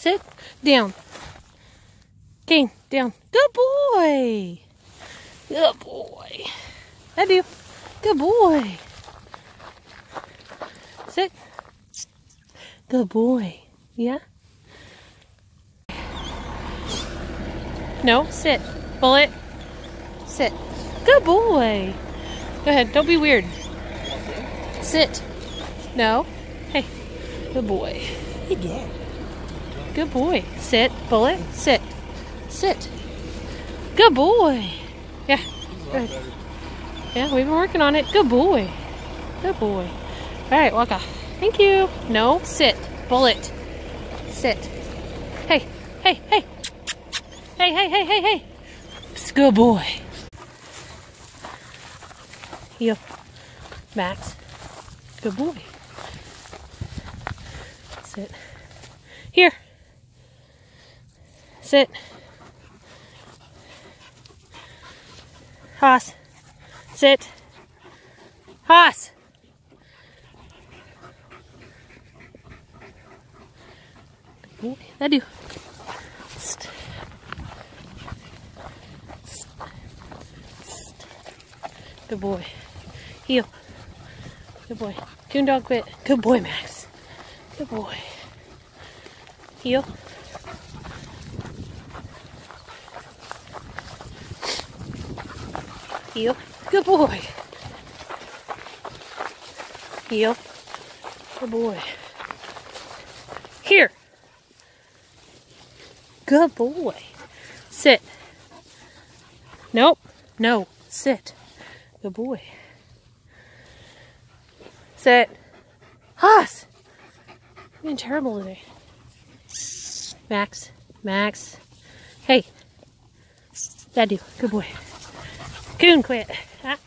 Sit. Down. Kane, down. Good boy. Good boy. I do. Good boy. Sit. Good boy. Yeah? No, sit. Bullet. Sit. Good boy. Go ahead. Don't be weird. Sit. No. Hey. Good boy. Good dog. Good boy. Sit. Bullet. Sit. Sit. Good boy. Yeah. Go ahead. Yeah, we've been working on it. Good boy. Good boy. All right, walk off. Thank you. No, sit. Bullet. Sit. Hey, hey, hey. Hey, hey, hey, hey, hey. Good boy. Heel. Max. Good boy. Sit. Here. Sit. Haas. Sit. Haas. That do. Good boy. Heel. Good boy. Coon dog quit. Good boy, Max. Good boy. Heel. Heel. Good boy. Heel. Good boy. Here. Good boy. Sit. Nope. No. Sit. Good boy. Sit. Haas. You're being terrible today. Max. Max. Hey. Dad do. Good boy. Coon quit. Ah.